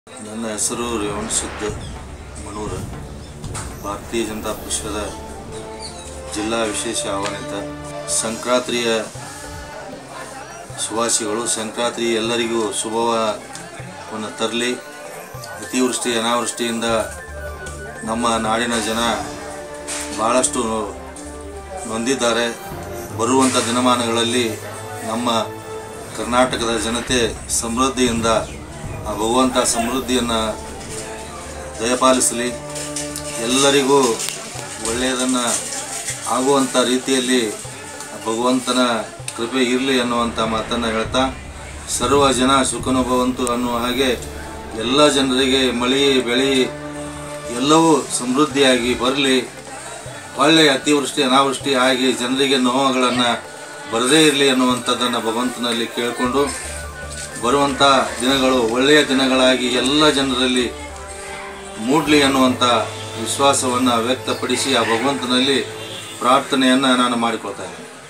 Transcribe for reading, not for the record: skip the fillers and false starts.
ನನ್ನ ಹೆಸರು ರೇವಣಸಿದ್ಧ ಮನೂರ, ಭಾರತೀಯ ಜನತಾ ಪಕ್ಷದ ಜಿಲ್ಲಾ ವಿಶೇಷ ಆಹ್ವಾನಿತ. ಸಂಕ್ರಾಂತಿಯ ಶುಭಾಶಯಗಳು. ಸಂಕ್ರಾಂತಿ ಎಲ್ಲರಿಗೂ ಶುಭವನ್ನು ತರಲಿ. ಅತಿವೃಷ್ಟಿ ಅನಾವೃಷ್ಟಿಯಿಂದ ನಮ್ಮ ನಾಡಿನ ಜನ ಬಹಳಷ್ಟು ನೊಂದಿದ್ದಾರೆ. ಬರುವಂಥ ದಿನಮಾನಗಳಲ್ಲಿ ನಮ್ಮ ಕರ್ನಾಟಕದ ಜನತೆ ಸಮೃದ್ಧಿಯಿಂದ ಆ ಭಗವಂತ ಸಮೃದ್ಧಿಯನ್ನು ದಯಪಾಲಿಸಲಿ. ಎಲ್ಲರಿಗೂ ಒಳ್ಳೆಯದನ್ನು ಆಗುವಂಥ ರೀತಿಯಲ್ಲಿ ಭಗವಂತನ ಕೃಪೆ ಇರಲಿ ಅನ್ನುವಂಥ ಮಾತನ್ನು ಹೇಳ್ತಾ, ಸರ್ವ ಜನ ಸುಖನುಭವಂತು ಅನ್ನುವ ಹಾಗೆ ಎಲ್ಲ ಜನರಿಗೆ ಮಳೆ ಬೆಳೆ ಎಲ್ಲವೂ ಸಮೃದ್ಧಿಯಾಗಿ ಬರಲಿ. ಒಳ್ಳೆಯ ಅತಿವೃಷ್ಟಿ ಅನಾವೃಷ್ಟಿ ಆಗಿ ಜನರಿಗೆ ನೋವುಗಳನ್ನು ಬರದೇ ಇರಲಿ ಅನ್ನುವಂಥದ್ದನ್ನು ಭಗವಂತನಲ್ಲಿ ಕೇಳಿಕೊಂಡು, ಬರುವಂಥ ದಿನಗಳು ಒಳ್ಳೆಯ ದಿನಗಳಾಗಿ ಎಲ್ಲ ಜನರಲ್ಲಿ ಮೂಡಲಿ ಅನ್ನುವಂಥ ವಿಶ್ವಾಸವನ್ನು ವ್ಯಕ್ತಪಡಿಸಿ ಆ ಭಗವಂತನಲ್ಲಿ ಪ್ರಾರ್ಥನೆಯನ್ನು ನಾನು ಮಾಡಿಕೊಳ್ತಾ ಇದ್ದೇನೆ.